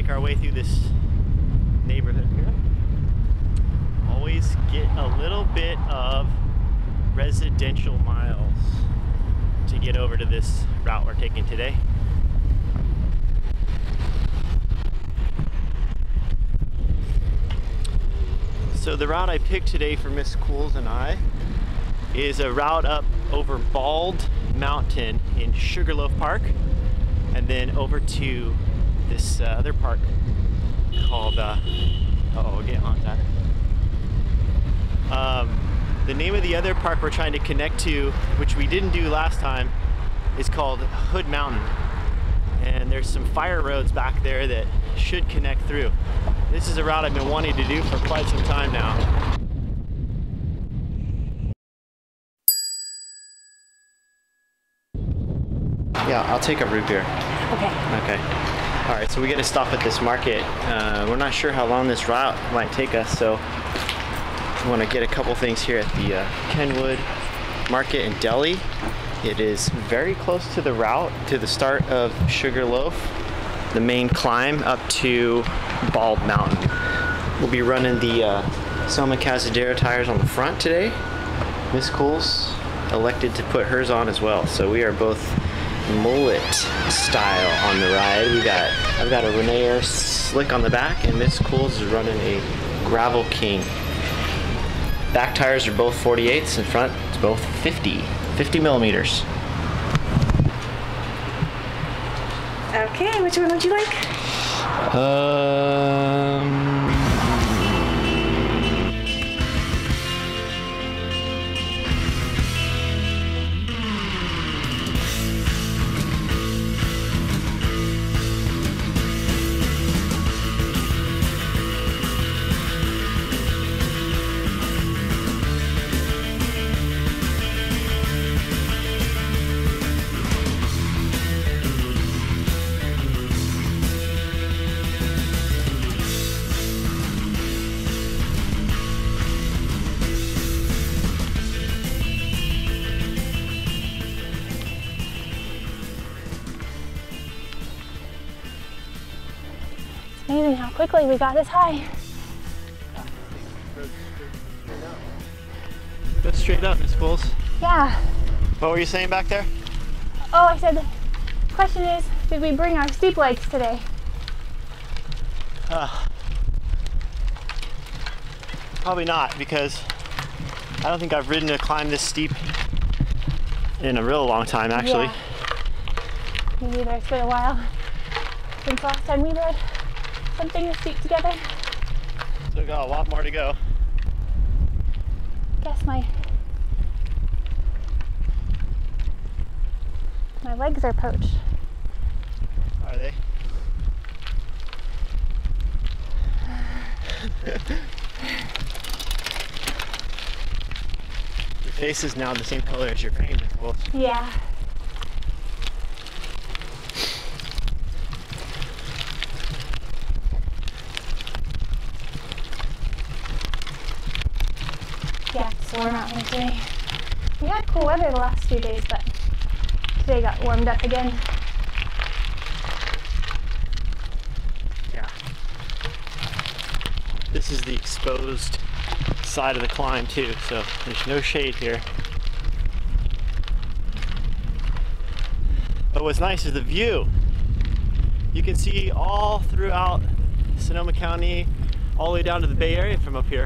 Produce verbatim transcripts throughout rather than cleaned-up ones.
make our way through this neighborhood here. Always get a little bit of residential miles to get over to this route we're taking today. So the route I picked today for Miss Cools and I is a route up over Bald Mountain in Sugarloaf Park, and then over to this uh, other park called, uh, uh-oh, we're getting on that. Um, the name of the other park we're trying to connect to, which we didn't do last time, is called Hood Mountain. And there's some fire roads back there that should connect through. This is a route I've been wanting to do for quite some time now. Yeah, I'll take a root beer. Okay. Okay. All right, so we got to stop at this market. Uh, we're not sure how long this route might take us, so I want to get a couple things here at the uh, Kenwood Market and Deli. It is very close to the route, to the start of Sugarloaf, the main climb up to Bald Mountain. We'll be running the uh, Selma Cazadero tires on the front today. Miss Cools elected to put hers on as well, so we are both mullet style on the ride. We got I've got a Renee Air slick on the back, and Miss Cools is running a Gravel King. Back tires are both forty-eighths, and front it's both fifty. fifty millimeters. Okay, which one would you like? Um. Amazing how quickly we got this high. Go straight up, Miss Cools. Yeah. What were you saying back there? Oh, I said, the question is, did we bring our steep legs today? Uh, probably not, because I don't think I've ridden a climb this steep in a real long time, actually. Yeah. Me neither. It's been a while since last time we rode something this steep together. So we got a lot more to go. Guess my my legs are poached. Are they? Your face is now the same color as your frame, Miss Cools. Yeah. Yeah, it's warm out here today. We had cool weather the last few days, but today got warmed up again. Yeah. This is the exposed side of the climb too, so there's no shade here. But what's nice is the view. You can see all throughout Sonoma County, all the way down to the Bay Area from up here.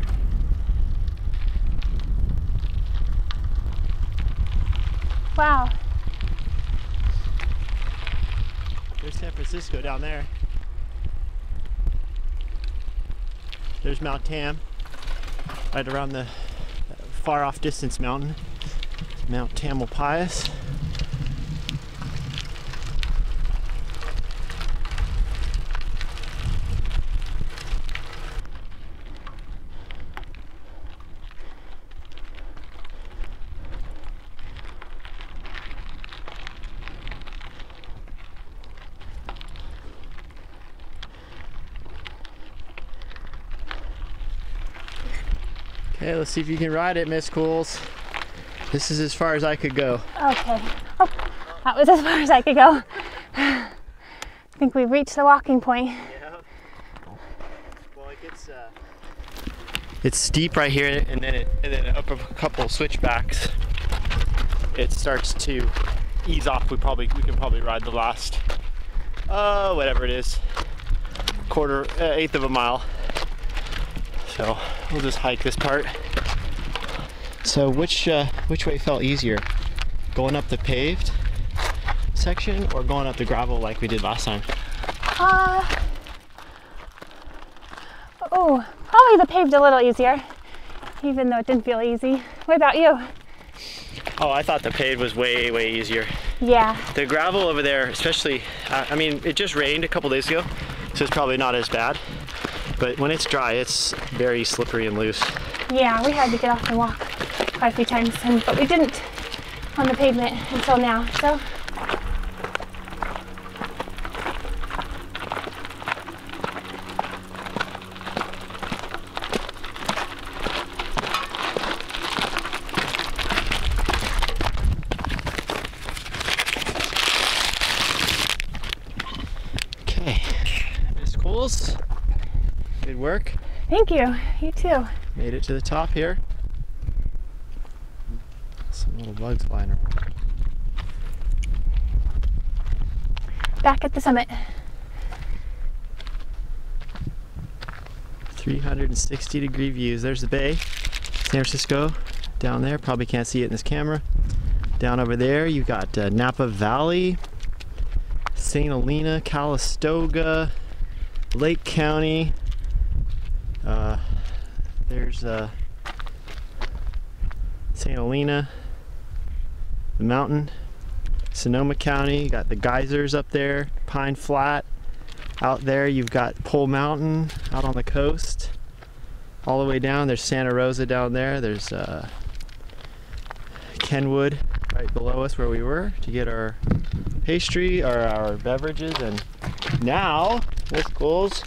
Wow. There's San Francisco down there. There's Mount Tam, right around the far off distance mountain, Mount Tamalpais. Okay, let's see if you can ride it, Miss Cools. This is as far as I could go. Okay. Oh, that was as far as I could go. I think we've reached the walking point. Yeah. it's uh, it's steep right here, and then it, and then up a couple switchbacks, it starts to ease off. We probably we can probably ride the last, uh, whatever it is, quarter, uh, eighth of a mile. So we'll just hike this part. So which uh, which way felt easier, going up the paved section or going up the gravel like we did last time? Uh, oh, probably the paved a little easier, even though it didn't feel easy. What about you? Oh, I thought the paved was way, way easier. Yeah. The gravel over there, especially, uh, I mean, it just rained a couple days ago, so it's probably not as bad. But when it's dry, it's very slippery and loose. Yeah, we had to get off and walk quite a few times, and, but we didn't on the pavement until now, so. Okay, Miss Coles, good work. Thank you, you too. Made it to the top here. Some little bugs flying around. Back at the summit. three hundred sixty degree views. There's the bay, San Francisco, down there. Probably can't see it in this camera. Down over there, you've got uh, Napa Valley, Saint Helena, Calistoga, Lake County. Uh, there's uh, Saint Helena, the mountain, Sonoma County. You got the geysers up there, Pine Flat. Out there you've got Pole Mountain out on the coast. All the way down, there's Santa Rosa down there. There's uh, Kenwood right below us where we were to get our pastry or our beverages. And now, Miss Coles,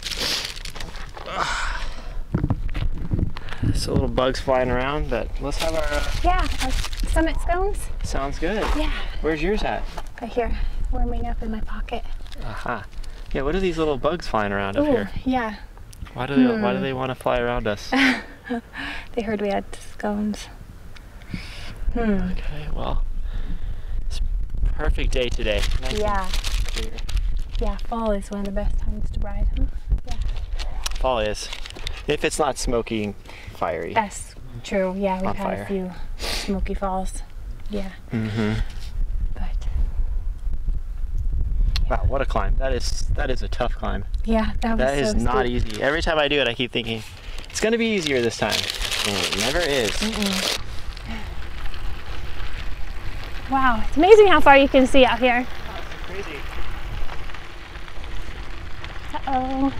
there's a little bugs flying around, but let's have our uh, Yeah, our summit scones. sounds good. Yeah. Where's yours at? Right here, warming up in my pocket. Aha. Yeah, what are these little bugs flying around up Ooh, here? yeah. Why do they Hmm. why do they want to fly around us? They heard we had scones. Hmm. Okay, well, it's a perfect day today. Nice and Yeah. clear. Yeah, fall is one of the best times to ride, huh? Yeah. Fall is, if it's not smoky and fiery. That's true. Yeah, we've On had fire. a few smoky falls. Yeah. Mm-hmm. But Wow, what a climb! That is that is a tough climb. yeah, that was That is so not steep. easy. Every time I do it, I keep thinking it's gonna be easier this time. And it never is. Mm-mm. Wow, it's amazing how far you can see out here. That's crazy. Uh-oh.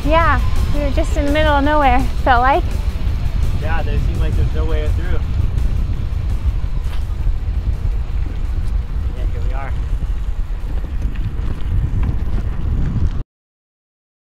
Yeah, we were just in the middle of nowhere, felt like. Yeah, there seemed like there's no way through.